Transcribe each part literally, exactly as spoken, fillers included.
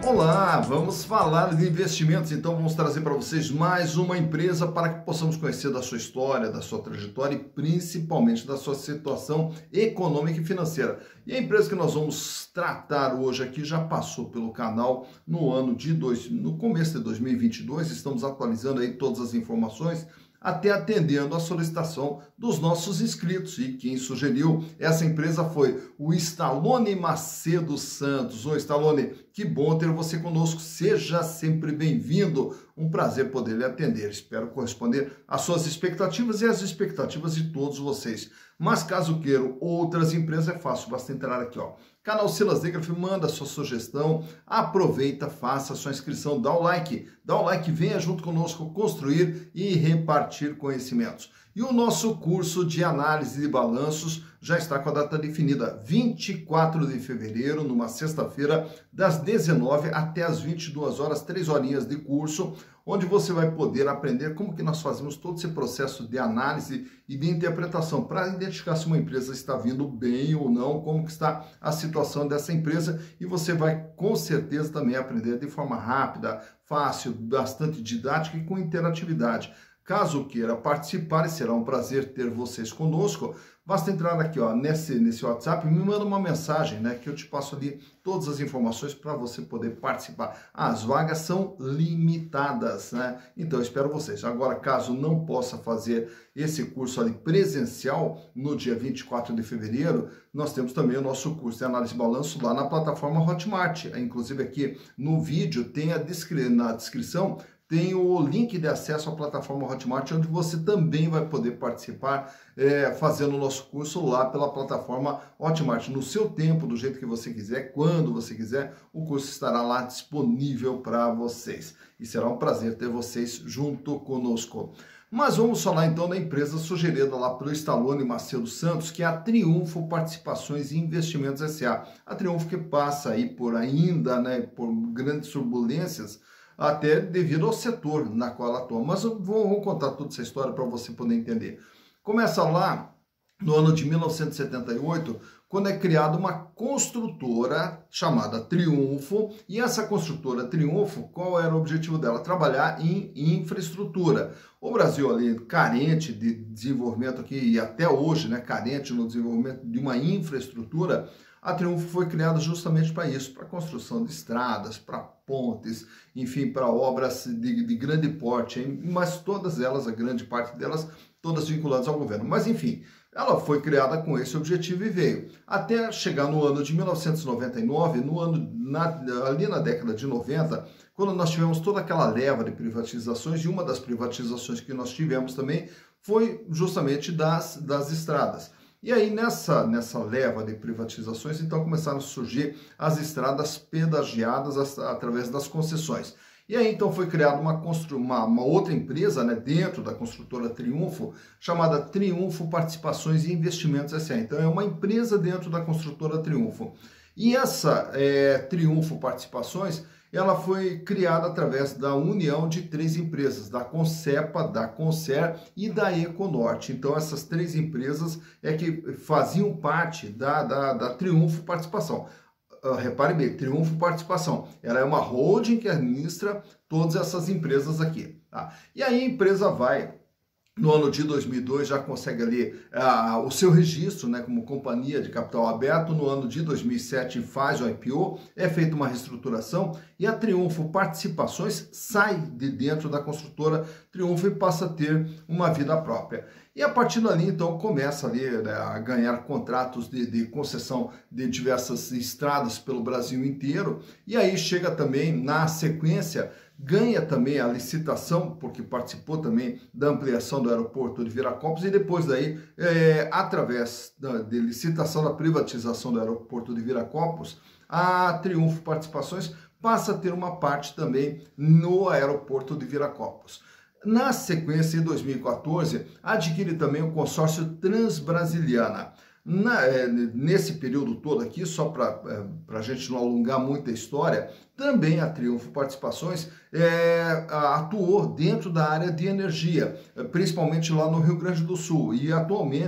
Olá, vamos falar de investimentos, então vamos trazer para vocês mais uma empresa para que possamos conhecer da sua história, da sua trajetória e principalmente da sua situação econômica e financeira. E a empresa que nós vamos tratar hoje aqui já passou pelo canal no ano de dois, no começo de dois mil e vinte e dois, estamos atualizando aí todas as informações, até atendendo a solicitação dos nossos inscritos. E quem sugeriu essa empresa foi o Stallone Macedo Santos. Oi, Stallone, que bom ter você conosco. Seja sempre bem-vindo. Um prazer poder lhe atender. Espero corresponder às suas expectativas e às expectativas de todos vocês. Mas caso queiram outras empresas, é fácil, basta entrar aqui, ó. Canal Silas Degraf, manda sua sugestão, aproveita, faça sua inscrição, dá o like, dá o like, venha junto conosco construir e repartir conhecimentos. E o nosso curso de análise de balanços já está com a data definida, vinte e quatro de fevereiro, numa sexta-feira, das dezenove até as vinte e duas horas, três horinhas de curso, onde você vai poder aprender como que nós fazemos todo esse processo de análise e de interpretação para identificar se uma empresa está vindo bem ou não, como que está a situação dessa empresa, e você vai com certeza também aprender de forma rápida, fácil, bastante didática e com interatividade. Caso queira participar, será um prazer ter vocês conosco. Basta entrar aqui, ó, nesse, nesse WhatsApp e me manda uma mensagem, né, que eu te passo ali todas as informações para você poder participar. As vagas são limitadas, né? Então, eu espero vocês. Agora, caso não possa fazer esse curso ali presencial no dia vinte e quatro de fevereiro, nós temos também o nosso curso de análise de balanço lá na plataforma Hotmart. Inclusive, aqui no vídeo tem a descri- na descrição tem o link de acesso à plataforma Hotmart, onde você também vai poder participar é, fazendo o nosso curso lá pela plataforma Hotmart. No seu tempo, do jeito que você quiser, quando você quiser, o curso estará lá disponível para vocês. E será um prazer ter vocês junto conosco. Mas vamos falar então da empresa sugerida lá pelo Stallone Macedo Santos, que é a Triunfo Participações e Investimentos S A. A Triunfo que passa aí por ainda, né, por grandes turbulências, até devido ao setor na qual ela atua. Mas eu vou, vou contar toda essa história para você poder entender. Começa lá no ano de mil novecentos e setenta e oito, quando é criada uma construtora chamada Triunfo, e essa construtora Triunfo, qual era o objetivo dela? Trabalhar em infraestrutura. O Brasil ali carente de desenvolvimento aqui, e até hoje, né, carente no desenvolvimento de uma infraestrutura. A Triunfo foi criada justamente para isso, para a construção de estradas, para pontes, enfim, para obras de, de grande porte, hein? Mas todas elas, a grande parte delas, todas vinculadas ao governo. Mas, enfim, ela foi criada com esse objetivo e veio. Até chegar no ano de mil novecentos e noventa e nove, no ano, na, ali na década de noventa, quando nós tivemos toda aquela leva de privatizações, e uma das privatizações que nós tivemos também foi justamente das, das estradas. E aí, nessa, nessa leva de privatizações, então começaram a surgir as estradas pedagiadas as, através das concessões. E aí, então, foi criada uma, uma, uma outra empresa, né, dentro da construtora Triunfo, chamada Triunfo Participações e Investimentos S A. Então, é uma empresa dentro da construtora Triunfo. E essa é, Triunfo Participações, ela foi criada através da união de três empresas, da Concepa, da Concer e da Econorte. Então, essas três empresas é que faziam parte da, da, da Triunfo Participação. Uh, repare bem, Triunfo Participação. Ela é uma holding que administra todas essas empresas aqui. Tá? E aí a empresa vai, no ano de dois mil e dois, já consegue ali uh, o seu registro, né, como companhia de capital aberto. No ano de dois mil e sete faz o I P O, é feita uma reestruturação e a Triunfo Participações sai de dentro da construtora Triunfo e passa a ter uma vida própria. E a partir dali, então, começa ali, né, a ganhar contratos de, de concessão de diversas estradas pelo Brasil inteiro. E aí chega também, na sequência, ganha também a licitação, porque participou também da ampliação do aeroporto de Viracopos, e depois daí, é, através da de licitação da privatização do aeroporto de Viracopos, a Triunfo Participações passa a ter uma parte também no aeroporto de Viracopos. Na sequência, em dois mil e quatorze, adquire também o consórcio Transbrasiliana. Na, é, nesse período todo aqui, só para é, a gente não alongar muita história, também a Triunfo Participações é, atuou dentro da área de energia, principalmente lá no Rio Grande do Sul, e atualmente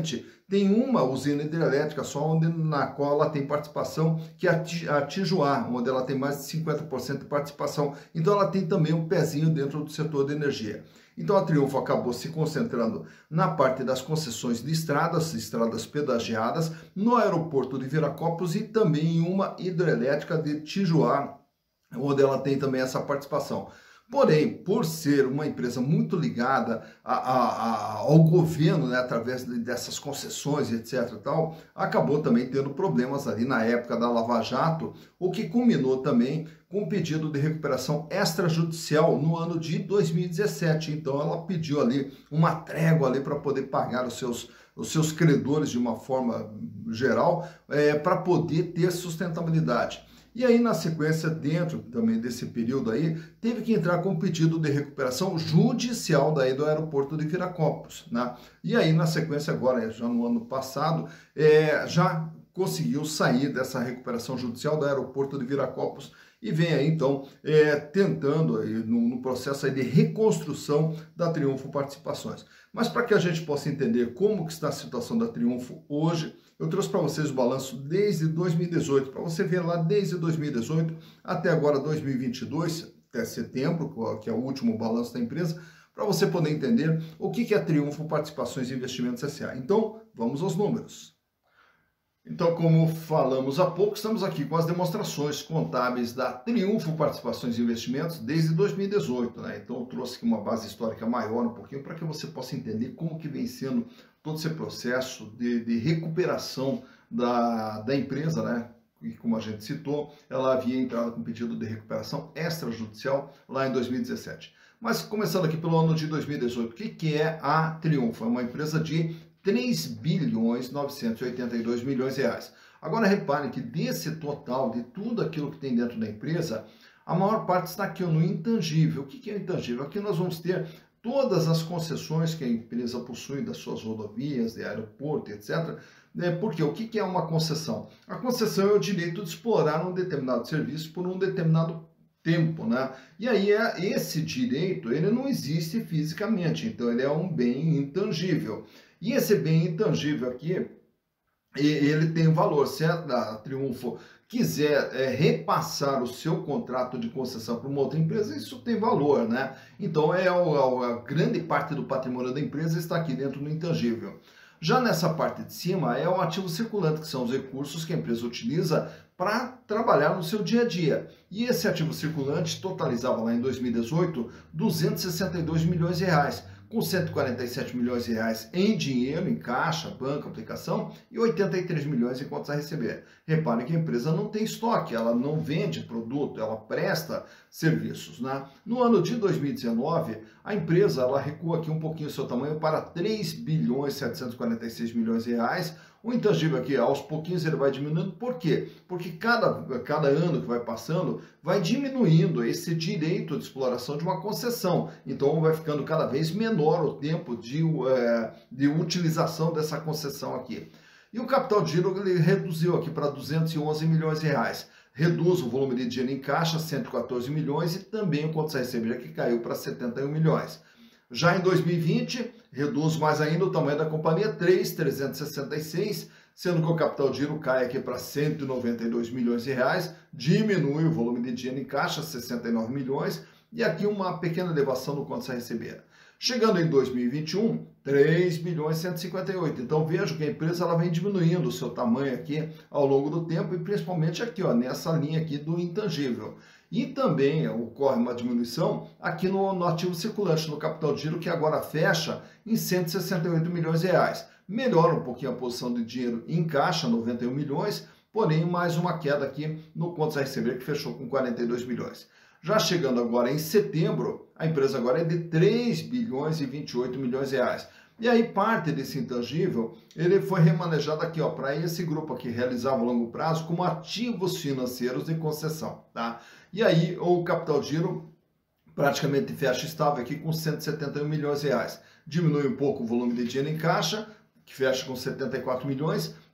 tem uma usina hidrelétrica só onde, na qual ela tem participação, que é a Tijuá, onde ela tem mais de cinquenta por cento de participação. Então ela tem também um pezinho dentro do setor de energia. Então a Triunfo acabou se concentrando na parte das concessões de estradas, estradas pedagiadas, no aeroporto de Viracopos e também em uma hidrelétrica de Tijuá, onde ela tem também essa participação. Porém, por ser uma empresa muito ligada a, a, a, ao governo, né, através de, dessas concessões, etc e tal, acabou também tendo problemas ali na época da Lava Jato, o que culminou também com um pedido de recuperação extrajudicial no ano de dois mil e dezessete. Então ela pediu ali uma trégua ali para poder pagar os seus, os seus credores de uma forma geral, é, para poder ter sustentabilidade. E aí, na sequência, dentro também desse período aí, teve que entrar com um pedido de recuperação judicial daí do aeroporto de Viracopos, né? E aí, na sequência agora, já no ano passado, é, já conseguiu sair dessa recuperação judicial do aeroporto de Viracopos e vem aí, então, é, tentando aí, no, no processo aí de reconstrução da Triunfo Participações. Mas para que a gente possa entender como que está a situação da Triunfo hoje, eu trouxe para vocês o balanço desde dois mil e dezoito, para você ver lá desde dois mil e dezoito até agora dois mil e vinte e dois, até setembro, que é o último balanço da empresa, para você poder entender o que é a Triunfo Participações e Investimentos S A. Então, vamos aos números. Então, como falamos há pouco, estamos aqui com as demonstrações contábeis da Triunfo Participações e Investimentos desde dois mil e dezoito, né? Então, eu trouxe aqui uma base histórica maior um pouquinho para que você possa entender como que vem sendo todo esse processo de, de recuperação da, da empresa, né? E como a gente citou, ela havia entrado com pedido de recuperação extrajudicial lá em dois mil e dezessete. Mas começando aqui pelo ano de dois mil e dezoito, o que, que é a Triunfo? É uma empresa de três bilhões novecentos e oitenta e dois milhões de reais. Agora reparem que desse total, de tudo aquilo que tem dentro da empresa, a maior parte está aqui no intangível. O que, que é intangível? Aqui nós vamos ter todas as concessões que a empresa possui das suas rodovias, de aeroporto, etcétera. Porque o que é uma concessão? A concessão é o direito de explorar um determinado serviço por um determinado tempo, né? E aí esse direito, ele não existe fisicamente, então ele é um bem intangível. E esse bem intangível aqui, ele tem valor. Se a Triunfo quiser é, repassar o seu contrato de concessão para uma outra empresa, isso tem valor, né? Então, é a, a grande parte do patrimônio da empresa está aqui dentro do intangível. Já nessa parte de cima é o ativo circulante, que são os recursos que a empresa utiliza para trabalhar no seu dia a dia. E esse ativo circulante totalizava lá em dois mil e dezoito duzentos e sessenta e dois milhões de reais, com cento e quarenta e sete milhões de reais em dinheiro, em caixa, banco, aplicação, e oitenta e três milhões em contas a receber. Reparem que a empresa não tem estoque, ela não vende produto, ela presta serviços, né? No ano de dois mil e dezenove, a empresa ela recua aqui um pouquinho o seu tamanho para três bilhões setecentos e quarenta e seis milhões de reais. O intangível aqui, aos pouquinhos, ele vai diminuindo. Por quê? Porque cada, cada ano que vai passando, vai diminuindo esse direito de exploração de uma concessão. Então, vai ficando cada vez menor o tempo de, é, de utilização dessa concessão aqui. E o capital de giro, ele reduziu aqui para duzentos e onze milhões de reais. Reduz o volume de dinheiro em caixa, cento e quatorze milhões, e também o contas a receber, que caiu para setenta e um milhões. Já em dois mil e vinte, reduz mais ainda o tamanho da companhia, três mil trezentos e sessenta e seis, sendo que o capital de giro cai aqui para cento e noventa e dois milhões de reais, diminui o volume de dinheiro em caixa, sessenta e nove milhões, e aqui uma pequena elevação no contas a receber. Chegando em dois mil e vinte e um, três bilhões cento e cinquenta e oito. Então vejo que a empresa ela vem diminuindo o seu tamanho aqui ao longo do tempo, e principalmente aqui, ó, nessa linha aqui do intangível. E também ocorre uma diminuição aqui no, no ativo circulante, no capital de giro, que agora fecha em cento e sessenta e oito milhões de reais. Melhora um pouquinho a posição de dinheiro em caixa, noventa e um milhões, porém mais uma queda aqui no contas a receber, que fechou com quarenta e dois milhões. Já chegando agora em setembro, a empresa agora é de três bilhões e vinte e oito milhões de reais. E aí parte desse intangível, ele foi remanejado aqui, ó, para esse grupo aqui, realizava a longo prazo como ativos financeiros de concessão, tá? E aí o capital de giro praticamente fecha estável aqui com cento e setenta e um milhões de reais. Diminui um pouco o volume de dinheiro em caixa, que fecha com setenta e quatro milhões,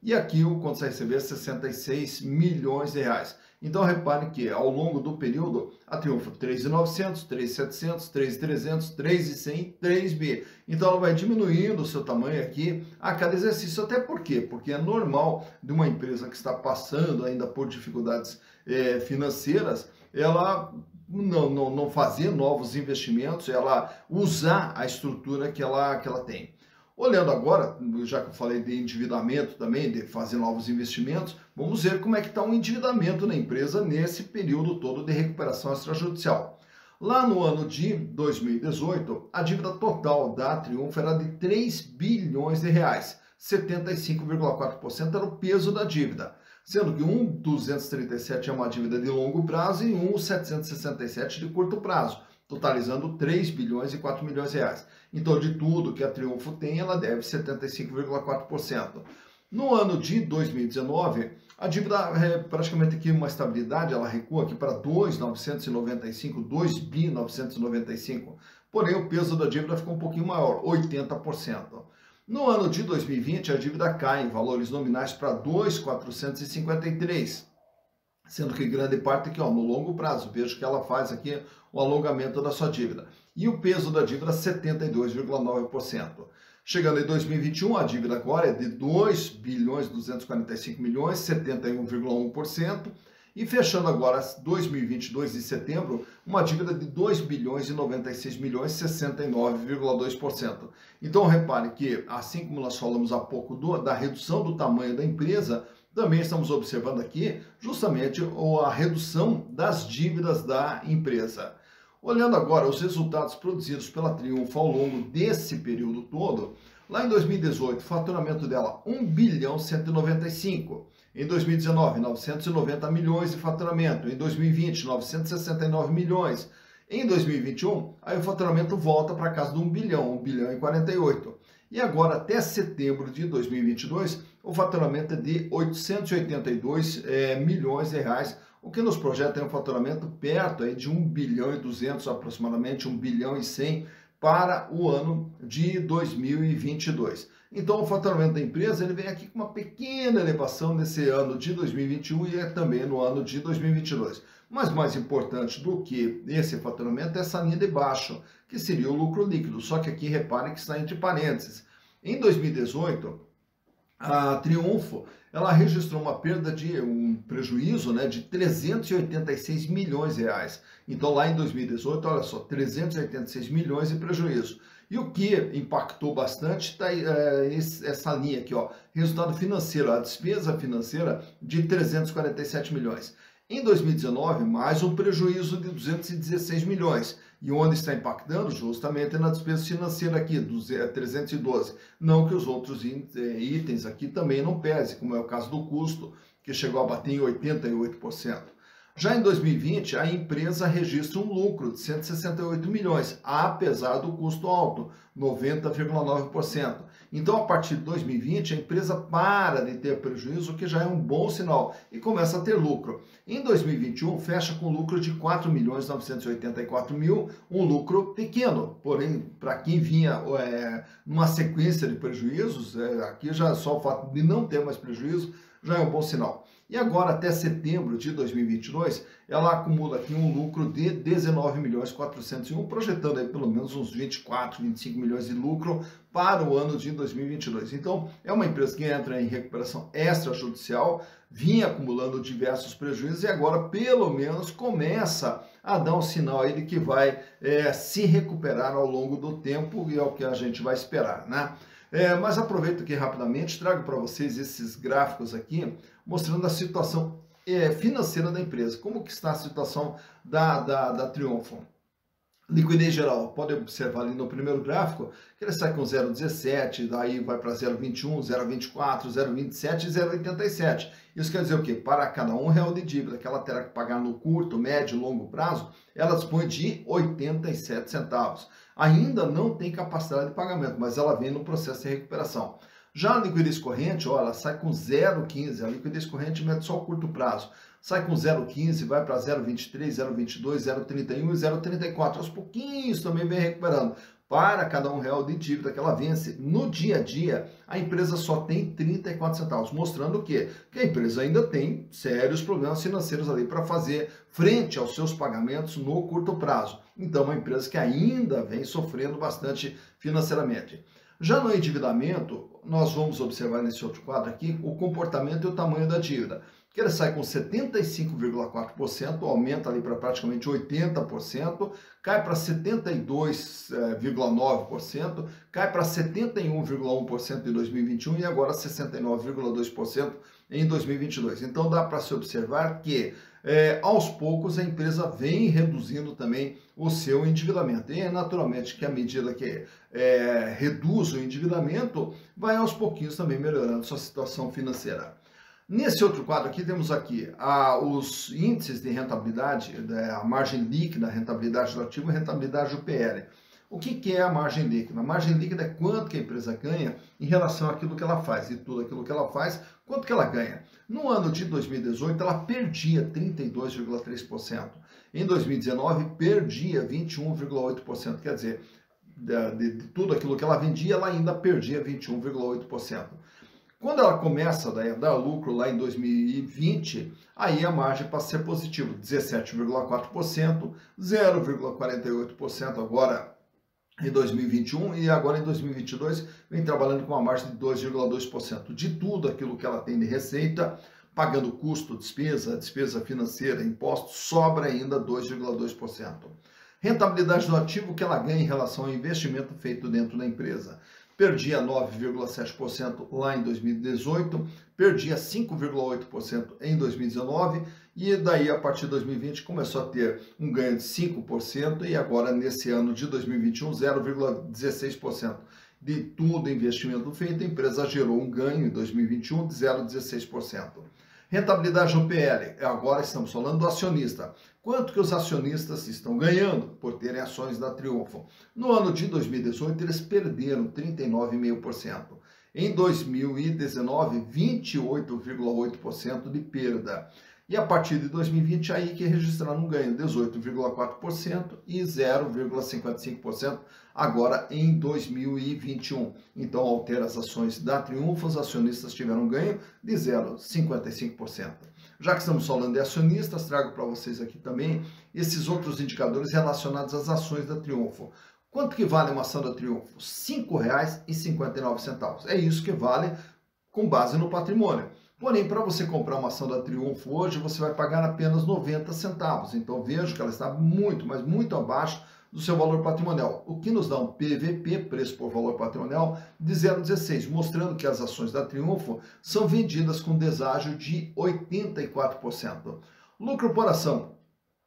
e aqui o quanto você receber sessenta e seis milhões de reais. Então repare que ao longo do período a Triunfo três mil e novecentos, três mil e setecentos, três mil e trezentos, três mil e cem, três bi. Então ela vai diminuindo o seu tamanho aqui a cada exercício. Até por quê? Porque é normal de uma empresa que está passando ainda por dificuldades é, financeiras, ela não, não, não fazer novos investimentos, ela usar a estrutura que ela, que ela tem. Olhando agora, já que eu falei de endividamento também, de fazer novos investimentos, vamos ver como é que está o endividamento na empresa nesse período todo de recuperação extrajudicial. Lá no ano de dois mil e dezoito, a dívida total da Triunfo era de três bilhões de reais, setenta e cinco vírgula quatro por cento era o peso da dívida, sendo que um duzentos e trinta e sete é uma dívida de longo prazo e um setecentos e sessenta e sete de curto prazo, totalizando três bilhões e quatro milhões de reais. Então, de tudo que a Triunfo tem, ela deve setenta e cinco vírgula quatro por cento. No ano de dois mil e dezenove, a dívida é praticamente aqui uma estabilidade, ela recua aqui para dois bilhões novecentos e noventa e cinco, dois bilhões novecentos e noventa e cinco, porém o peso da dívida ficou um pouquinho maior, oitenta por cento. No ano de dois mil e vinte, a dívida cai em valores nominais para dois mil quatrocentos e cinquenta e três, sendo que grande parte aqui, ó, no longo prazo, vejo que ela faz aqui o alongamento da sua dívida. E o peso da dívida, setenta e dois vírgula nove por cento. Chegando em dois mil e vinte e um, a dívida agora é de dois bilhões duzentos e quarenta e cinco milhões, setenta e um vírgula um por cento. E fechando agora dois mil e vinte e dois de setembro, uma dívida de dois bilhões e noventa e seis milhões, sessenta e nove vírgula dois por cento. Então repare que, assim como nós falamos há pouco do, da redução do tamanho da empresa, também estamos observando aqui justamente a redução das dívidas da empresa. Olhando agora os resultados produzidos pela Triunfo ao longo desse período todo, lá em dois mil e dezoito, o faturamento dela um bilhão cento e noventa e cinco. Em dois mil e dezenove, novecentos e noventa milhões de faturamento. Em dois mil e vinte, novecentos e sessenta e nove milhões. Em dois mil e vinte e um, aí o faturamento volta para casa de um bilhão, um bilhão e quarenta e oito. E agora, até setembro de dois mil e vinte e dois, o faturamento é de oitocentos e oitenta e dois é, milhões de reais, o que nos projeta um faturamento perto aí de um bilhão e duzentos, aproximadamente um bilhão e cem para o ano de dois mil e vinte e dois. Então, o faturamento da empresa ele vem aqui com uma pequena elevação nesse ano de dois mil e vinte e um e é também no ano de dois mil e vinte e dois. Mas mais importante do que esse faturamento é essa linha de baixo, que seria o lucro líquido. Só que aqui repare que está entre parênteses. Em dois mil e dezoito, a Triunfo ela registrou uma perda de um prejuízo, né, de trezentos e oitenta e seis milhões de reais. Então lá em dois mil e dezoito, olha só, trezentos e oitenta e seis milhões de prejuízo. E o que impactou bastante está é, essa linha aqui, ó, resultado financeiro, a despesa financeira de trezentos e quarenta e sete milhões. Em dois mil e dezenove, mais um prejuízo de duzentos e dezesseis milhões. E onde está impactando? Justamente na despesa financeira aqui, trezentos e doze. Não que os outros itens aqui também não pesem, como é o caso do custo, que chegou a bater em oitenta e oito por cento. Já em dois mil e vinte, a empresa registra um lucro de cento e sessenta e oito milhões, apesar do custo alto, noventa vírgula nove por cento. Então, a partir de dois mil e vinte, a empresa para de ter prejuízo, o que já é um bom sinal, e começa a ter lucro. Em dois mil e vinte e um, fecha com lucro de quatro milhões novecentos e oitenta e quatro mil, um lucro pequeno, porém, para quem vinha é, numa sequência de prejuízos, é, aqui já só o fato de não ter mais prejuízo já é um bom sinal. E agora, até setembro de dois mil e vinte e dois, ela acumula aqui um lucro de dezenove milhões quatrocentos e um, projetando aí pelo menos uns vinte e quatro, vinte e cinco milhões de lucro para o ano de dois mil e vinte e dois. Então, é uma empresa que entra em recuperação extrajudicial, vinha acumulando diversos prejuízos e agora, pelo menos, começa a dar um sinal aí de que vai é, se recuperar ao longo do tempo e é o que a gente vai esperar, né? É, mas aproveito aqui rapidamente, trago para vocês esses gráficos aqui, mostrando a situação é, financeira da empresa. Como que está a situação da, da, da Triunfo? Liquidez geral, pode observar ali no primeiro gráfico, que ele sai com zero vírgula dezessete, daí vai para zero vírgula vinte e um, zero vírgula vinte e quatro, zero vírgula vinte e sete e zero vírgula oitenta e sete. Isso quer dizer o quê? Para cada um real de dívida que ela terá que pagar no curto, médio e longo prazo, ela dispõe de oitenta e sete centavos. Ainda não tem capacidade de pagamento, mas ela vem no processo de recuperação. Já a liquidez corrente, ó, ela sai com zero vírgula quinze, a liquidez corrente mede só o curto prazo. Sai com zero vírgula quinze, vai para zero vírgula vinte e três, zero vírgula vinte e dois, zero vírgula trinta e um e zero vírgula trinta e quatro. Aos pouquinhos também vem recuperando. Para cada um real de dívida que ela vence no dia a dia, a empresa só tem trinta e quatro centavos, mostrando o quê? Que a empresa ainda tem sérios problemas financeiros ali para fazer frente aos seus pagamentos no curto prazo. Então, uma empresa que ainda vem sofrendo bastante financeiramente. Já no endividamento, nós vamos observar nesse outro quadro aqui o comportamento e o tamanho da dívida. Que ele sai com setenta e cinco vírgula quatro por cento, aumenta ali para praticamente oitenta por cento, cai para setenta e dois vírgula nove por cento, cai para setenta e um vírgula um por cento em dois mil e vinte e um e agora sessenta e nove vírgula dois por cento em dois mil e vinte e dois. Então dá para se observar que é, aos poucos a empresa vem reduzindo também o seu endividamento. E é naturalmente que à medida que é, reduz o endividamento, vai aos pouquinhos também melhorando sua situação financeira. Nesse outro quadro aqui, temos aqui ah, os índices de rentabilidade, né, a margem líquida, a rentabilidade do ativo e a rentabilidade do P L. O que, que é a margem líquida? A margem líquida é quanto que a empresa ganha em relação àquilo que ela faz. E tudo aquilo que ela faz, quanto que ela ganha. No ano de dois mil e dezoito, ela perdia trinta e dois vírgula três por cento. Em dois mil e dezenove, perdia vinte e um vírgula oito por cento. Quer dizer, de, de, de tudo aquilo que ela vendia, ela ainda perdia vinte e um vírgula oito por cento. Quando ela começa a dar lucro lá em dois mil e vinte, aí a margem passa a ser positiva, dezessete vírgula quatro por cento, zero vírgula quarenta e oito por cento agora em dois mil e vinte e um e agora em dois mil e vinte e dois vem trabalhando com uma margem de dois vírgula dois por cento. De tudo aquilo que ela tem de receita, pagando custo, despesa, despesa financeira, impostos, sobra ainda dois vírgula dois por cento. Rentabilidade do ativo que ela ganha em relação ao investimento feito dentro da empresa. Perdia nove vírgula sete por cento lá em dois mil e dezoito, perdia cinco vírgula oito por cento em dois mil e dezenove e daí a partir de dois mil e vinte começou a ter um ganho de cinco por cento e agora nesse ano de dois mil e vinte e um zero vírgula dezesseis por cento. De tudo investimento feito, a empresa gerou um ganho em dois mil e vinte e um de zero vírgula dezesseis por cento. Rentabilidade no P L, agora estamos falando do acionista. Quanto que os acionistas estão ganhando por terem ações da Triunfo? No ano de dois mil e dezoito, eles perderam trinta e nove vírgula cinco por cento. Em dois mil e dezenove, vinte e oito vírgula oito por cento de perda. E a partir de dois mil e vinte, aí que registraram um ganho de dezoito vírgula quatro por cento e zero vírgula cinquenta e cinco por cento agora em dois mil e vinte e um. Então, ao ter as ações da Triunfo, os acionistas tiveram um ganho de zero vírgula cinquenta e cinco por cento. Já que estamos falando de acionistas, trago para vocês aqui também esses outros indicadores relacionados às ações da Triunfo. Quanto que vale uma ação da Triunfo? cinco reais e cinquenta e nove centavos. É isso que vale com base no patrimônio. Porém, para você comprar uma ação da Triunfo hoje, você vai pagar apenas noventa centavos. Então, vejo que ela está muito, mas muito abaixo do seu valor patrimonial, o que nos dá um P V P, preço por valor patrimonial, de zero vírgula dezesseis, mostrando que as ações da Triunfo são vendidas com deságio de oitenta e quatro por cento. Lucro por ação.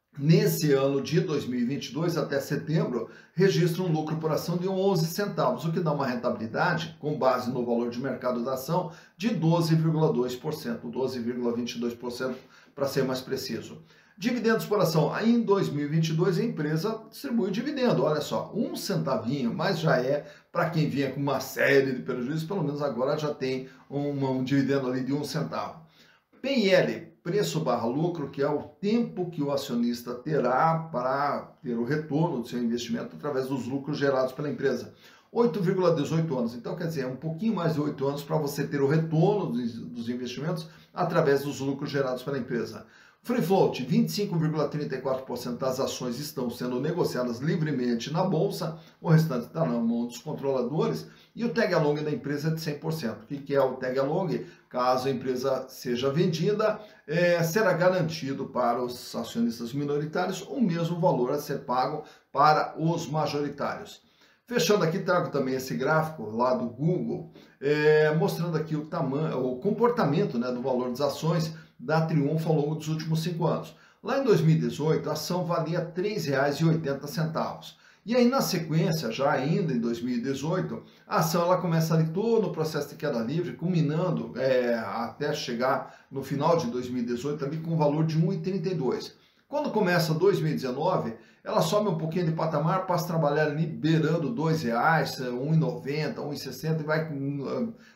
Nesse ano de dois mil e vinte e dois, até setembro, registra um lucro por ação de onze centavos, o que dá uma rentabilidade, com base no valor de mercado da ação, de doze vírgula dois por cento, doze vírgula vinte e dois por cento para ser mais preciso. Dividendos por ação. Aí em dois mil e vinte e dois a empresa distribui dividendo, olha só, um centavinho, mas já é para quem vinha com uma série de prejuízos, pelo menos agora já tem um, um dividendo ali de um centavo. P e L, preço barra lucro, que é o tempo que o acionista terá para ter o retorno do seu investimento através dos lucros gerados pela empresa. oito vírgula dezoito anos, então quer dizer, é um pouquinho mais de oito anos para você ter o retorno dos, dos investimentos através dos lucros gerados pela empresa. Free float, vinte e cinco vírgula trinta e quatro por cento das ações estão sendo negociadas livremente na bolsa, o restante está na mão dos controladores, e o tag along da empresa é de cem por cento. O que é o tag along? Caso a empresa seja vendida, é, será garantido para os acionistas minoritários o mesmo valor a ser pago para os majoritários. Fechando aqui, trago também esse gráfico lá do Google, é, mostrando aqui o tamanho, o comportamento, né, do valor das ações da Triunfo ao longo dos últimos cinco anos. Lá em dois mil e dezoito, a ação valia três reais e oitenta centavos. E aí, na sequência, já ainda em dois mil e dezoito, a ação ela começa ali todo o processo de queda livre, culminando é, até chegar no final de dois mil e dezoito ali com um valor de um real e trinta e dois centavos. Quando começa dois mil e dezenove, ela sobe um pouquinho de patamar, passa a trabalhar ali beirando dois reais, um real e noventa centavos, um real e sessenta centavos e vai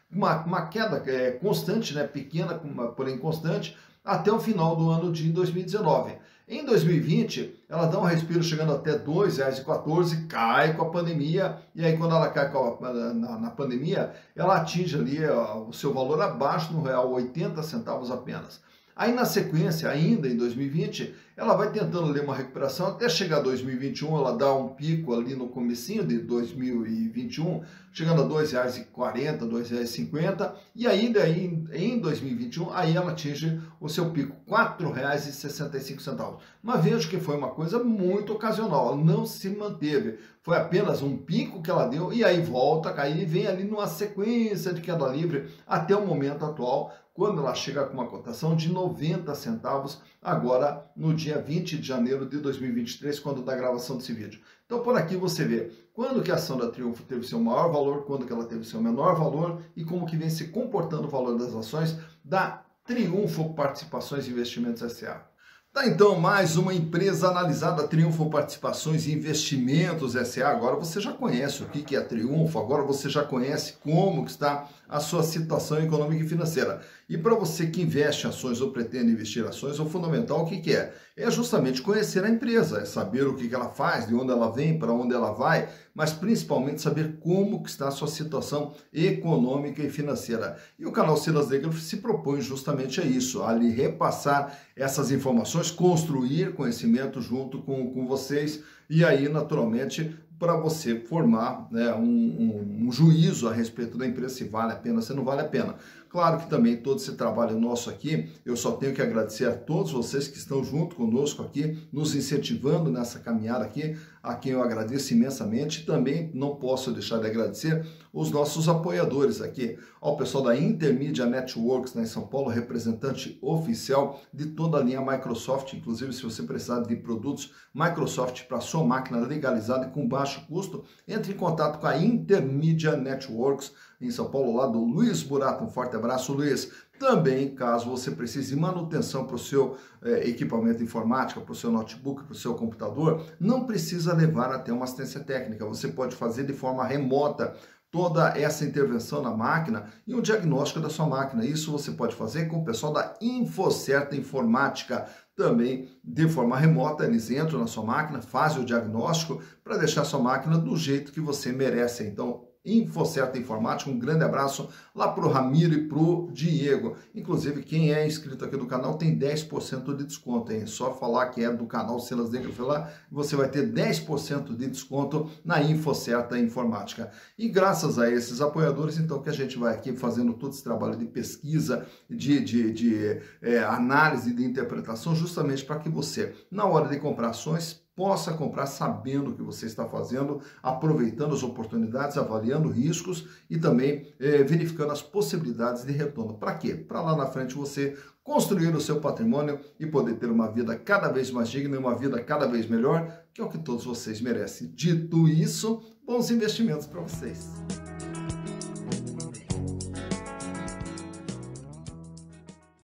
uma, uma queda é, constante, né, pequena, porém constante, até o final do ano de dois mil e dezenove. Em dois mil e vinte, ela dá um respiro chegando até dois reais e quatorze centavos, cai com a pandemia, e aí quando ela cai a, na, na pandemia, ela atinge ali ó, o seu valor abaixo do real, oitenta centavos apenas. Aí na sequência, ainda em dois mil e vinte, ela vai tentando ali uma recuperação até chegar a dois mil e vinte e um, ela dá um pico ali no comecinho de dois mil e vinte e um, chegando a dois reais e quarenta centavos, dois reais e cinquenta centavos, e ainda aí, em dois mil e vinte e um, aí ela atinge o seu pico, quatro reais e sessenta e cinco centavos. Mas veja que foi uma coisa muito ocasional, ela não se manteve, foi apenas um pico que ela deu, e aí volta a cair e vem ali numa sequência de queda livre até o momento atual, quando ela chega com uma cotação de noventa centavos, agora no dia vinte de janeiro de dois mil e vinte e três, quando da gravação desse vídeo. Então por aqui você vê quando que a ação da Triunfo teve seu maior valor, quando que ela teve seu menor valor e como que vem se comportando o valor das ações da Triunfo Participações e Investimentos S A Tá, então, mais uma empresa analisada, Triunfo Participações e Investimentos S A Agora você já conhece o que é a Triunfo, agora você já conhece como está a sua situação econômica e financeira. E para você que investe em ações ou pretende investir em ações, o fundamental o que, que é? É justamente conhecer a empresa, é saber o que, que ela faz, de onde ela vem, para onde ela vai, mas principalmente saber como que está a sua situação econômica e financeira. E o canal Silas Zegler se propõe justamente a isso, a lhe repassar essas informações, construir conhecimento junto com, com vocês e aí, naturalmente, para você formar né, um, um, um juízo a respeito da empresa, se vale a pena, se não vale a pena. Claro que também todo esse trabalho nosso aqui, eu só tenho que agradecer a todos vocês que estão junto conosco aqui, nos incentivando nessa caminhada aqui, a quem eu agradeço imensamente. Também não posso deixar de agradecer os nossos apoiadores aqui, ao pessoal da Intermedia Networks, né, em São Paulo, representante oficial de toda a linha Microsoft, inclusive se você precisar de produtos Microsoft para sua máquina legalizada e com baixo custo, entre em contato com a Intermedia Networks, em São Paulo, lá do Luiz Burato. Um forte abraço, Luiz. Também, caso você precise de manutenção para o seu eh, equipamento informático, para o seu notebook, para o seu computador, não precisa levar até uma assistência técnica. Você pode fazer de forma remota toda essa intervenção na máquina e o diagnóstico da sua máquina. Isso você pode fazer com o pessoal da Infocerta Informática. Também, de forma remota, eles entram na sua máquina, fazem o diagnóstico para deixar a sua máquina do jeito que você merece. Então, Infocerta Informática, um grande abraço lá para o Ramiro e para o Diego. Inclusive, quem é inscrito aqui do canal tem dez por cento de desconto, hein? Só falar que é do canal Silas Zegler lá, você vai ter dez por cento de desconto na Infocerta Informática. E graças a esses apoiadores, então, que a gente vai aqui fazendo todo esse trabalho de pesquisa, de, de, de é, análise, de interpretação, justamente para que você, na hora de comprar ações, possa comprar sabendo o que você está fazendo, aproveitando as oportunidades, avaliando riscos e também é, verificando as possibilidades de retorno. Para quê? Para lá na frente você construir o seu patrimônio e poder ter uma vida cada vez mais digna e uma vida cada vez melhor, que é o que todos vocês merecem. Dito isso, bons investimentos para vocês.